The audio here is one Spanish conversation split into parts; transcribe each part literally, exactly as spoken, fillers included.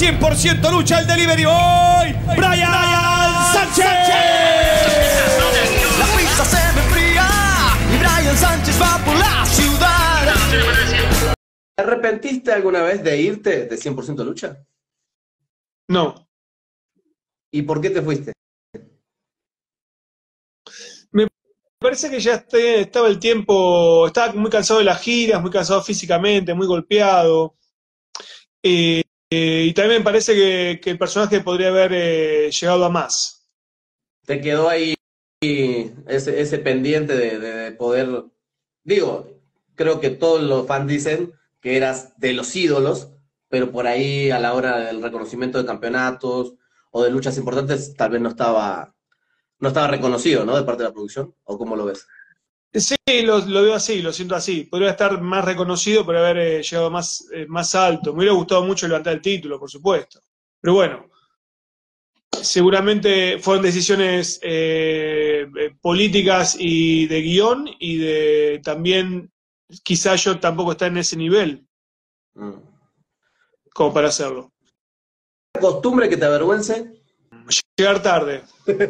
cien por ciento lucha el delivery hoy, Brian Sánchez. La pista se me enfría y Brian Sánchez va por la ciudad. ¿Te arrepentiste alguna vez de irte de cien por ciento lucha? No. ¿Y por qué te fuiste? Me parece que ya este, estaba el tiempo, estaba muy cansado de las giras, muy cansado físicamente, muy golpeado. Eh, eh, y también me parece que, que el personaje podría haber eh, llegado a más. Te quedó ahí ese, ese pendiente de, de, de poder... Digo, creo que todos los fans dicen que eras de los ídolos, pero por ahí a la hora del reconocimiento de campeonatos o de luchas importantes tal vez no estaba, no estaba reconocido, ¿no? De parte de la producción, ¿o cómo lo ves? Sí, lo, lo veo así, lo siento así. Podría estar más reconocido por haber eh, llegado más, eh, más alto. Me hubiera gustado mucho levantar el título, por supuesto. Pero bueno, seguramente fueron decisiones eh, eh, políticas y de guión y de también, quizás yo tampoco está en ese nivel Mm. como para hacerlo. ¿Costumbre que te avergüence? Llegar tarde.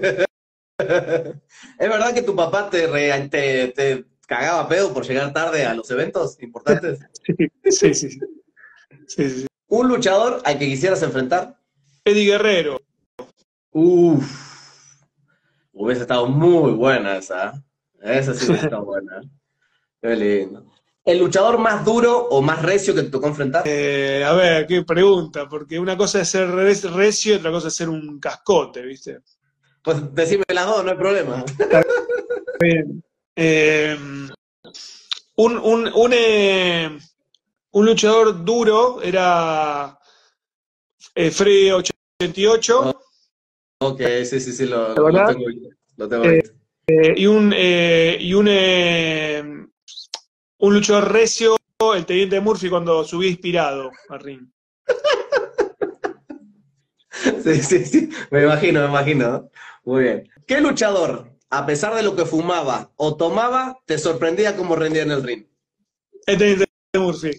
¿Es verdad que tu papá te, re- te, te cagaba pedo por llegar tarde a los eventos importantes? Sí, sí, sí. sí. sí, sí. ¿Un luchador al que quisieras enfrentar? Eddie Guerrero. Uf, hubiese estado muy buena esa. ¿Eh? Esa sí hubiese estado buena. Qué lindo. ¿El luchador más duro o más recio que te tocó enfrentar? Eh, a ver, qué pregunta, porque una cosa es ser re- recio y otra cosa es ser un cascote, ¿viste? Pues decime las dos, no hay problema. Eh, un, un, un, eh, un luchador duro era eh, Freddy ochenta y ocho. Ok, sí, sí, sí, lo, ¿De lo verdad? tengo visto. Lo tengo visto. Eh, y un, eh, y un, eh, un luchador recio, el Teniente Murphy, cuando subía inspirado al ring. Sí, sí, sí, me imagino, me imagino. Muy bien. ¿Qué luchador, a pesar de lo que fumaba o tomaba, te sorprendía cómo rendía en el ring? El Teniente Murphy.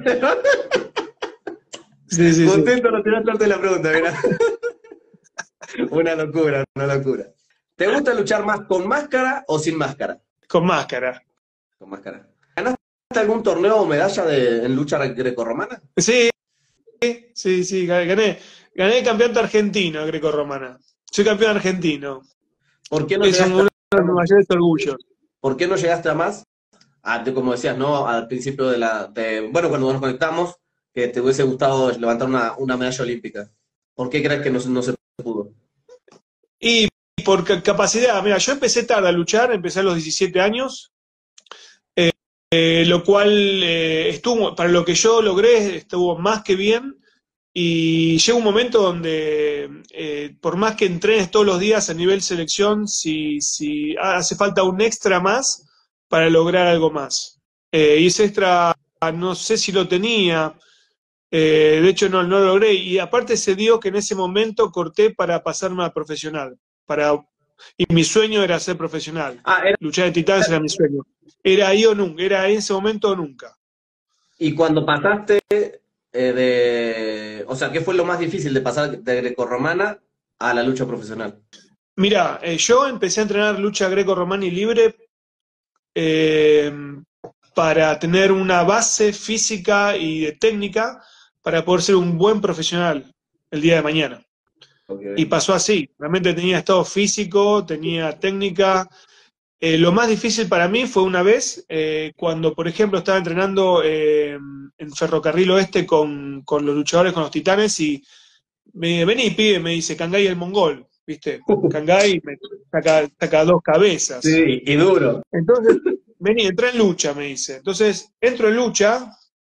Sí, sí, sí. Contento, no tiraste arte la pregunta, mira. Una locura, una locura. ¿Te gusta luchar más con máscara o sin máscara? Con máscara. Con máscara. ¿Ganaste algún torneo o medalla de, en lucha grecorromana? Sí, sí, sí, gané. Gané el campeonato argentino grecorromana. Soy campeón argentino. ¿Por qué no Es llegaste uno a, de mis mayores orgullos. ¿Por qué no llegaste a más? Ah, te- como decías, ¿no? Al principio de la... de- bueno, cuando nos conectamos, que te hubiese gustado levantar una, una medalla olímpica. ¿Por qué crees que no, se- no se pudo? Y por ca- capacidad, mira, yo empecé tarde a luchar, empecé a los diecisiete años, eh, eh, lo cual eh, estuvo, para lo que yo logré, estuvo más que bien. Y llega un momento donde, eh, por más que entrenes todos los días a nivel selección, si, si hace falta un extra más para lograr algo más. Eh, y ese extra, no sé si lo tenía, eh, de hecho no, no lo logré. Y aparte se dio que en ese momento corté para pasarme a profesional. Para, y mi sueño era ser profesional. Ah, era- Luchar de titanes era mi sueño. Era ahí o nunca, era en ese momento o nunca. y cuando pasaste eh, de... O sea, ¿qué fue lo más difícil de pasar de grecorromana a la lucha profesional? Mira, eh, yo empecé a entrenar lucha greco-romana y libre eh, para tener una base física y de técnica para poder ser un buen profesional el día de mañana. Okay. Y pasó así, realmente tenía estado físico, tenía técnica. Eh, lo más difícil para mí fue una vez eh, cuando, por ejemplo, estaba entrenando eh, en Ferrocarril Oeste con, con los luchadores, con los titanes, y me vení, pibe, me dice, Kangay el mongol, ¿viste? Kangay me saca, saca dos cabezas. Sí, y duro. Entonces, vení, entra en lucha, me dice. Entonces, entro en lucha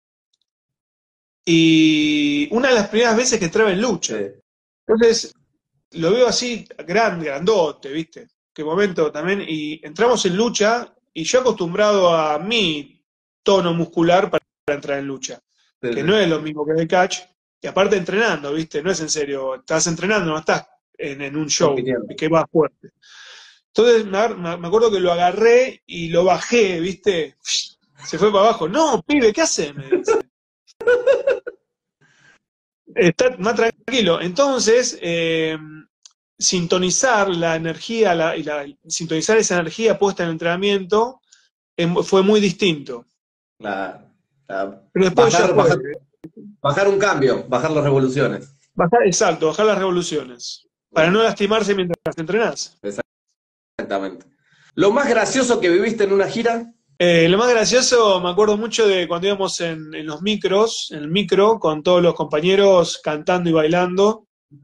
y una de las primeras veces que entraba en lucha. Sí. Entonces, lo veo así, grande, grandote, ¿viste? Qué momento también. Y entramos en lucha y yo acostumbrado a mi tono muscular para, para entrar en lucha, Sí, que sí. no es lo mismo que en el catch. Y aparte entrenando, ¿viste? No es en serio, estás entrenando, no estás en, en un show Compitiendo. que va fuerte. Entonces me, agar- me acuerdo que lo agarré y lo bajé, ¿viste? Se fue para abajo. No, pibe, ¿qué haces? Me dice. Está más tranquilo. Entonces, eh, sintonizar la energía, la, y la, sintonizar esa energía puesta en el entrenamiento eh, fue muy distinto. La, la- Pero después bajar, ya fue. bajar, bajar un cambio, bajar las revoluciones. Bajar, exacto, bajar las revoluciones. Para no lastimarse mientras entrenás. Exactamente. Lo más gracioso que viviste en una gira. Eh, lo más gracioso, me acuerdo mucho de cuando íbamos en, en los micros, en el micro, con todos los compañeros cantando y bailando.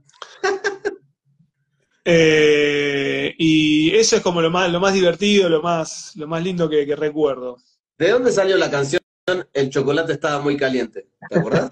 Eh, y eso es como lo más, lo más divertido, lo más, lo más lindo que, que recuerdo. ¿De dónde salió la canción El chocolate estaba muy caliente? ¿Te acordás?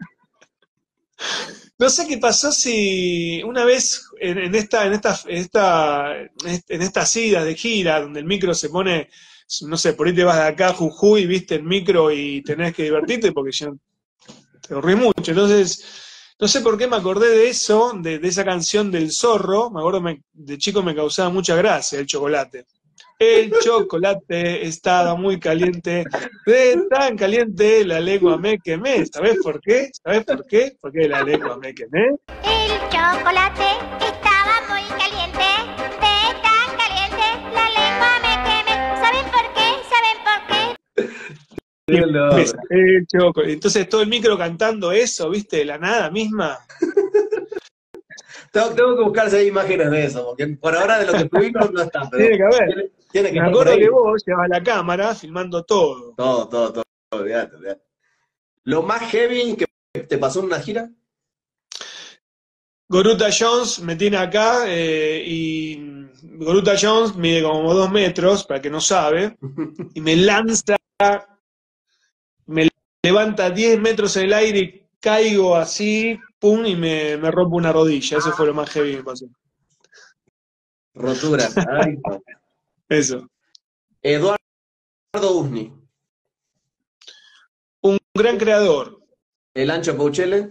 No sé qué pasó si una vez en, en esta, en esta, en esta, en estas idas de gira, donde el micro se pone, no sé, por ahí te vas de acá a Jujuy, viste el micro y tenés que divertirte porque ya te aburrís mucho. Entonces, no sé por qué me acordé de eso, de, de esa canción del zorro. Me acuerdo me, de chico me causaba mucha gracia el chocolate. El chocolate estaba muy caliente, de tan caliente la lengua me quemé. ¿Sabés por qué? ¿Sabés por qué? Porque la lengua me quemé. El chocolate estaba muy caliente, de tan caliente la lengua me quemé. ¿Saben por qué? ¿Saben por qué? El chocolate. Entonces todo el micro cantando eso, ¿viste? De la nada misma. Tengo, tengo que buscarse ahí imágenes de eso, porque por ahora de lo que tuvimos no está, pero Tiene que haber. tiene, tiene que Me estar por acuerdo ahí. que vos llevas la cámara filmando todo. Todo, todo, todo, todo, olvídate, olvídate. ¿Lo más heavy que te pasó en una gira? Goruta Jones me tiene acá eh, y Goruta Jones mide como dos metros, para el que no sabe, y me lanza, me levanta diez metros en el aire y caigo así, pum, y me, me rompo una rodilla. Eso fue lo más heavy que me pasó. Rotura. Ay, no. Eso. Eduardo Usni. Un gran creador, El Ancho Pouchele.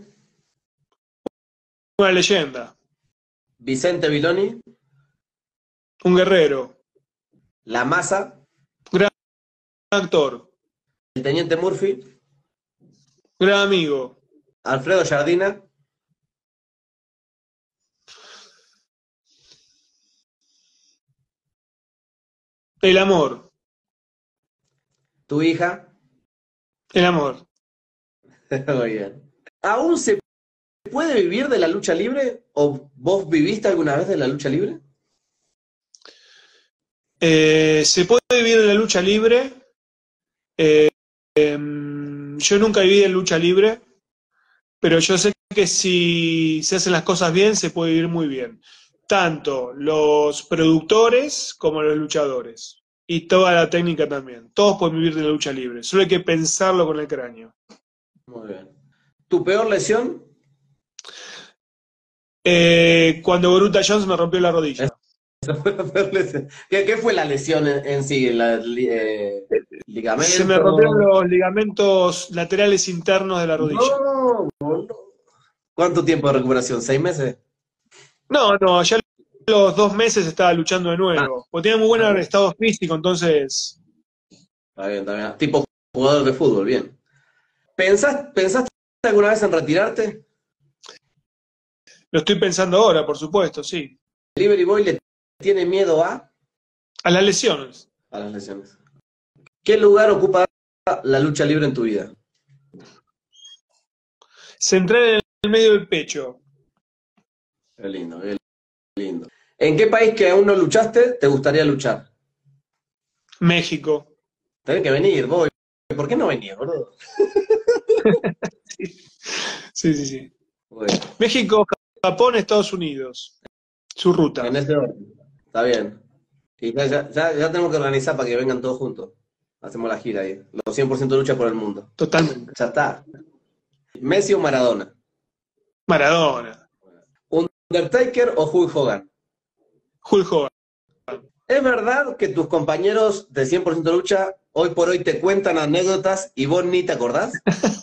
una leyenda, Vicente Viloni. un guerrero, La Masa. gran actor, El Teniente Murphy. gran amigo, Alfredo Jardina. el amor, Tu hija. el amor. Muy bien. ¿Aún se puede vivir de la lucha libre? ¿O vos viviste alguna vez de la lucha libre? Eh, se puede vivir de la lucha libre. Eh, eh, yo nunca viví de lucha libre, pero yo sé que si se hacen las cosas bien, se puede vivir muy bien. Tanto los productores como los luchadores. Y toda la técnica también. Todos pueden vivir de la lucha libre. Solo hay que pensarlo con el cráneo. Muy bien. ¿Tu peor lesión? Eh, cuando Goruta Jones me rompió la rodilla. Esa fue la peor lesión. ¿Qué, qué fue la lesión en, en sí? ¿La, li- eh, ligamento? Se me rompieron los ligamentos laterales internos de la rodilla. No, no. ¿Cuánto tiempo de recuperación? ¿Seis meses? No, no, ya a los dos meses estaba luchando de nuevo. Porque tenía muy buen estado físico, entonces. Está bien, está bien. Tipo jugador de fútbol, bien. ¿Pensás, ¿Pensaste alguna vez en retirarte? Lo estoy pensando ahora, por supuesto, sí. ¿Delivery Boy le tiene miedo a? A las lesiones. A las lesiones. ¿Qué lugar ocupa la lucha libre en tu vida? Centrar en el medio del pecho. Qué lindo, qué lindo. ¿En qué país que aún no luchaste te gustaría luchar? México. Tenés que venir, Boy. ¿Por qué no venís, boludo? Sí, sí, sí. Bueno, México, Japón, Estados Unidos. Su ruta. en ese orden. Está bien. Y ya, ya, ya, ya tenemos que organizar para que vengan todos juntos. Hacemos la gira ahí. Los cien por ciento lucha por el mundo. Totalmente. Ya está. ¿Messi o Maradona? Maradona. ¿Undertaker o Hulk Hogan? Hulk Hogan. ¿Es verdad que tus compañeros de cien por ciento lucha hoy por hoy te cuentan anécdotas y vos ni te acordás?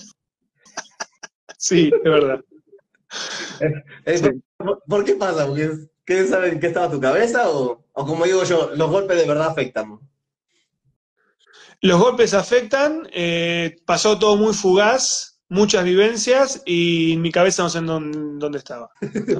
Sí, es verdad. Es- Sí. ¿Por, por qué pasa? ¿Porque ¿qué saben qué estaba en tu cabeza? O, o como digo yo, los golpes de verdad afectan. Los golpes afectan, eh, pasó todo muy fugaz, muchas vivencias y mi cabeza no sé en dónde, dónde estaba.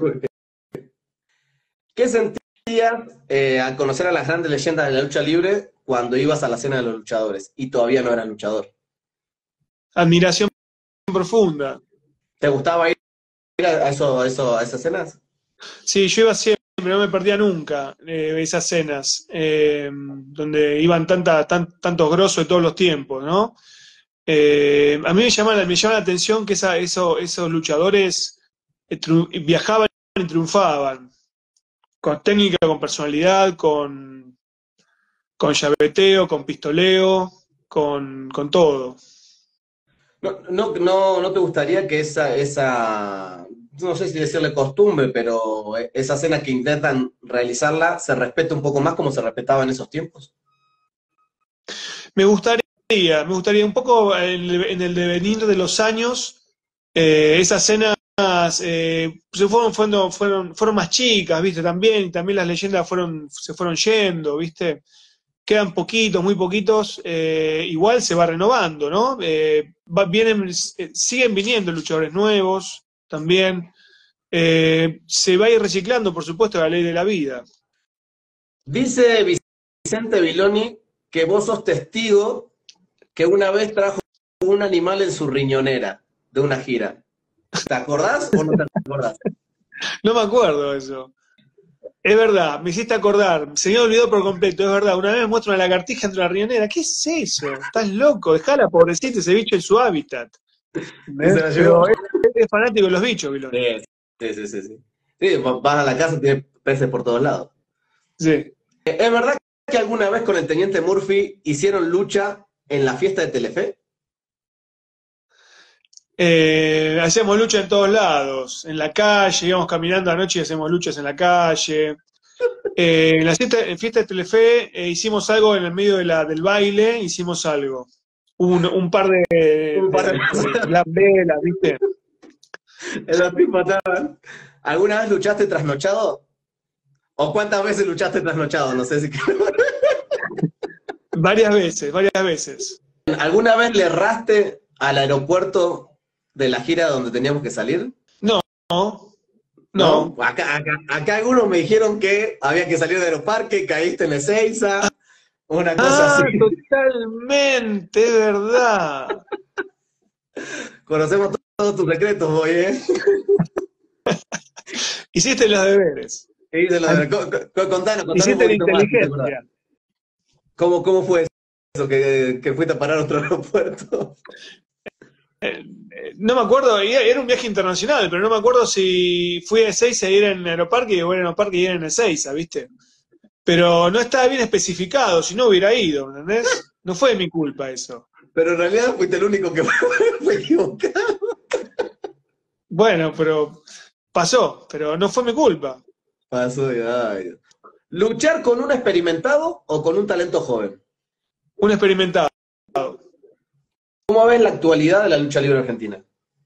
¿Qué sentías eh, al conocer a las grandes leyendas de la lucha libre cuando ibas a la cena de los luchadores y todavía no eras luchador? Admiración profunda. ¿Te gustaba ir a, eso, a, eso, a esas cenas? Sí, yo iba siempre, no me perdía nunca eh, esas cenas, eh, donde iban tanta, tan, tantos grosos de todos los tiempos, ¿no? Eh, a mí me llama, me llama la atención que esa, eso, esos luchadores viajaban y triunfaban, con técnica, con personalidad, con, con llaveteo, con pistoleo, con, con todo. No, no, no, ¿no te gustaría que esa, esa, no sé si decirle costumbre, pero esa cena que intentan realizarla se respete un poco más como se respetaba en esos tiempos? Me gustaría, me gustaría un poco en el, en el devenir de los años, eh, esas cenas eh, se fueron, fueron, fueron, fueron más chicas, ¿viste? También, y también las leyendas fueron, se fueron yendo, ¿viste? Quedan poquitos, muy poquitos, eh, igual se va renovando, ¿no? Eh, va, vienen, eh, siguen viniendo luchadores nuevos también. Eh, se va a ir reciclando, por supuesto, la ley de la vida. Dice Vicente Viloni que vos sos testigo que una vez trajo un animal en su riñonera de una gira. ¿Te acordás o no te acordás? No me acuerdo de eso. Es verdad, me hiciste acordar, se me olvidó por completo, es verdad, una vez me muestra una lagartija entre la riñonera, ¿qué es eso? Estás loco, dejala, pobrecita, ese bicho en su hábitat. Pero es, es fanático de los bichos, Vilón. Sí, sí, sí, sí, sí. Sí, vas a la casa y tienes peces por todos lados. Sí. ¿Es verdad que alguna vez con el Teniente Murphy hicieron lucha en la fiesta de Telefe? Eh, hacemos lucha en todos lados, en la calle, íbamos caminando anoche y hacemos luchas en la calle. Eh, en la fiesta, en fiesta de Telefe eh, hicimos algo en el medio de la, del baile, hicimos algo. Un, un par de, Un par de- de, de velas, ¿viste? En la pipa estaban. ¿Alguna vez luchaste trasnochado? ¿O cuántas veces luchaste trasnochado? No sé si... Varias veces, varias veces. ¿Alguna vez le erraste al aeropuerto de la gira donde teníamos que salir? No, no. No. Acá, acá, acá algunos me dijeron que había que salir de Aeroparque y caíste en Ezeiza, una cosa Ah, así. totalmente, es verdad. Conocemos todos tus secretos, boy, ¿eh? Hiciste los deberes. Y de lo de- co- co- contanos, contanos un Hiciste la poquito más, si te acordás. inteligencia. ¿Cómo, cómo fue eso que, que fuiste a parar a otro aeropuerto? Eh, No me acuerdo, era era un viaje internacional, pero no me acuerdo si fui a Ezeiza y era en Aeroparque, o era en Aeroparque y era en Ezeiza, ¿viste? Pero no estaba bien especificado, si no hubiera ido, ¿entendés? No fue mi culpa eso. Pero en realidad fuiste el único que fue equivocado. Bueno, pero pasó, pero no fue mi culpa. Pasó de ay. ¿Luchar con un experimentado o con un talento joven? Un experimentado. ¿Cómo ves la actualidad de la lucha libre argentina?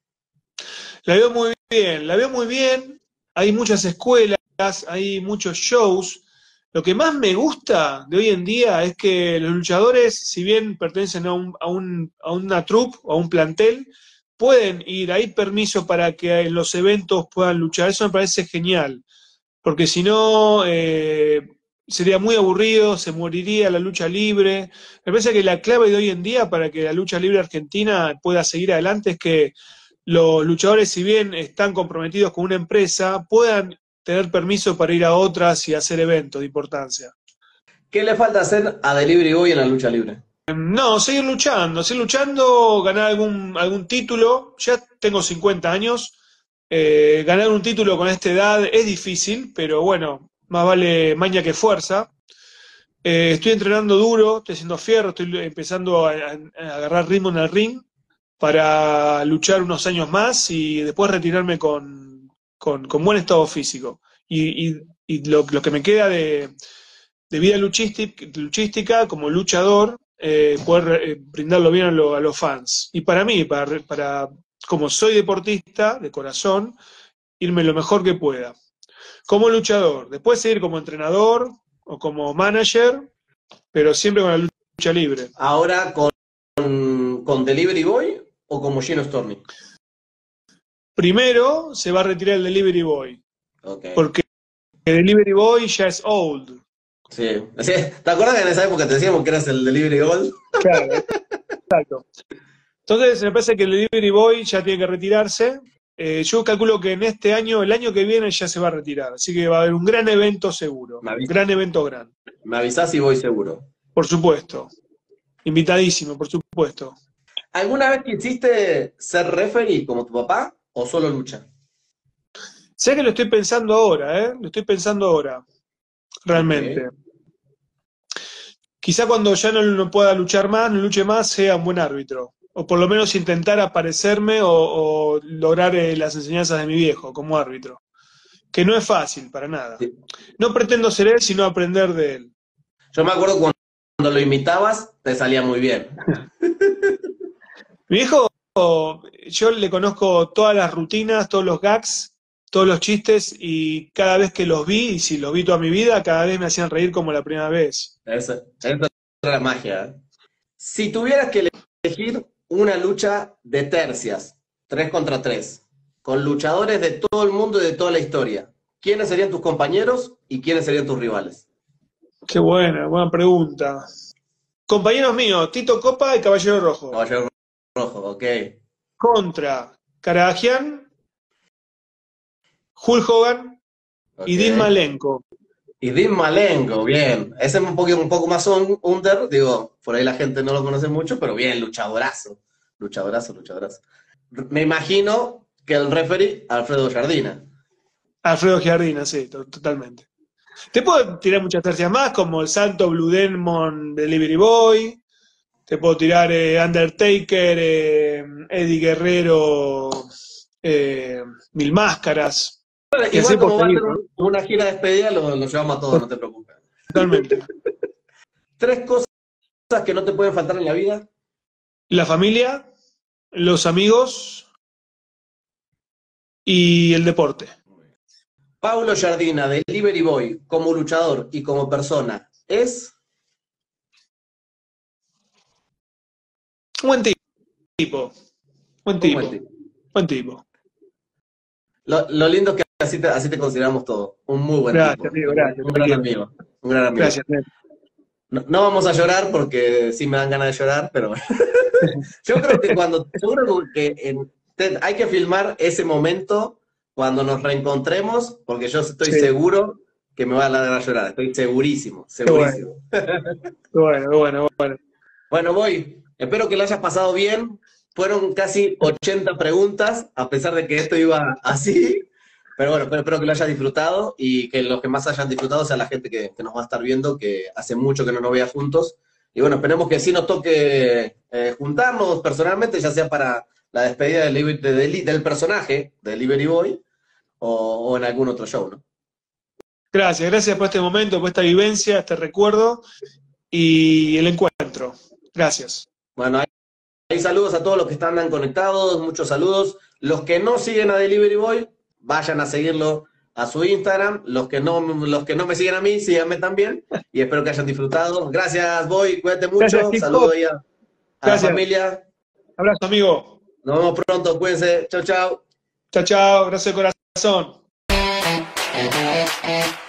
La veo muy bien, la veo muy bien. Hay muchas escuelas, hay muchos shows. Lo que más me gusta de hoy en día es que los luchadores, si bien pertenecen a, un, a, un, a una troupe o a un plantel, pueden ir, hay permiso para que en los eventos puedan luchar. Eso me parece genial, porque si no eh, sería muy aburrido, se moriría la lucha libre. Me parece que la clave de hoy en día para que la lucha libre argentina pueda seguir adelante es que los luchadores, si bien están comprometidos con una empresa, puedan tener permiso para ir a otras y hacer eventos de importancia. ¿Qué le falta hacer a Delivery Boy en la lucha libre? No, seguir luchando, seguir luchando, ganar algún, algún título. Ya tengo cincuenta años, eh, ganar un título con esta edad es difícil, pero bueno, más vale maña que fuerza. Eh, estoy entrenando duro, estoy haciendo fierro, estoy empezando a, a agarrar ritmo en el ring para luchar unos años más y después retirarme con, con, con buen estado físico. Y, y, y lo, lo que me queda de, de vida luchística, luchística como luchador, eh, poder eh, brindarlo bien a, lo, a los fans. Y para mí, para, para como soy deportista de corazón, irme lo mejor que pueda. Como luchador, después seguir como entrenador o como manager, pero siempre con la lucha libre. Ahora con, con Delivery Boy o como Gino Storni? Primero se va a retirar el Delivery Boy, Okay. porque el Delivery Boy ya es old. Sí. Sí. ¿Te acuerdas que en esa época te decíamos que eras el Delivery Gold? Claro, exacto. Entonces me parece que el Delivery Boy ya tiene que retirarse. Eh, yo calculo que en este año, el año que viene ya se va a retirar, así que va a haber un gran evento seguro, Me un avisa. gran evento grande, Me avisás y voy seguro. por supuesto. Invitadísimo, por supuesto. ¿Alguna vez quisiste ser referee como tu papá o solo lucha? Sé que lo estoy pensando ahora, ¿eh? Lo estoy pensando ahora, realmente. Ok. Quizá cuando ya no, no pueda luchar más, no luche más, sea un buen árbitro. O por lo menos intentar aparecerme o, o lograr eh, las enseñanzas de mi viejo como árbitro. Que no es fácil, para nada. Sí. No pretendo ser él, sino aprender de él. Yo me acuerdo cuando, cuando lo imitabas, te salía muy bien. Mi viejo, yo le conozco todas las rutinas, todos los gags, todos los chistes, y cada vez que los vi, y si los vi toda mi vida, cada vez me hacían reír como la primera vez. Esa, esa es la magia. ¿eh? Si tuvieras que elegir una lucha de tercias, tres contra tres, con luchadores de todo el mundo y de toda la historia, ¿quiénes serían tus compañeros y quiénes serían tus rivales? Qué buena, buena pregunta. Compañeros míos, Tito Copa y Caballero Rojo. Caballero Rojo, ok. Contra Karagian, Hulk Hogan y ok. Dean Malenko. Y Dean Malenko, bien. Ese es un poco, un poco más un, under, digo, por ahí la gente no lo conoce mucho, pero bien, luchadorazo. Luchadorazo, luchadorazo. Me imagino que el referee, Alfredo Jardina. Alfredo Giardina, sí, to- totalmente. Te puedo tirar muchas tercias más, como el Santo Blue Demon Delivery Boy. Te puedo tirar eh, Undertaker, eh, Eddie Guerrero, eh, Mil Máscaras. Que Igual sé por como va a seguir, ser ¿no? una gira de despedida, lo, lo llevamos a todos, no te preocupes. Totalmente. Tres cosas que no te pueden faltar en la vida. La familia, los amigos y el deporte. Paulo Jardina, Delivery Boy, como luchador y como persona, es... Un buen tipo. Buen Un tipo. buen tipo. Buen tipo. Lo, lo lindo es que así te, así te consideramos todos. Un muy buen Gracias, tipo. amigo, gracias. Un te gran quiero. amigo. Un gran amigo. Gracias, Ned. No, no vamos a llorar porque sí me dan ganas de llorar, pero yo creo que cuando, seguro que en- te- hay que filmar ese momento cuando nos reencontremos, porque yo estoy Sí. seguro que me va a dar a llorar, estoy segurísimo, segurísimo. Bueno, bueno, bueno. Bueno, voy, espero que lo hayas pasado bien, fueron casi ochenta preguntas, a pesar de que esto iba así, pero bueno, pero espero que lo hayas disfrutado y que los que más hayan disfrutado sea la gente que, que nos va a estar viendo, que hace mucho que no nos vea juntos. Y bueno, esperemos que sí nos toque eh, juntarnos personalmente, ya sea para la despedida del, de- de- del personaje, de Delivery Boy, o, o en algún otro show, ¿no? Gracias, gracias por este momento, por esta vivencia, este recuerdo y el encuentro. Gracias. Bueno, ahí, ahí saludos a todos los que están conectados, muchos saludos. Los que no siguen a Delivery Boy, vayan a seguirlo a su Instagram. Los que no, los que no me siguen a mí, síganme también. Y espero que hayan disfrutado. Gracias, Boy, cuídate mucho. Gracias, Tito. Saludos ahí a, a la Gracias. familia. Abrazo, amigo. Nos vemos pronto, cuídense. Chau, chau. Chao, chao. Abrazo de corazón.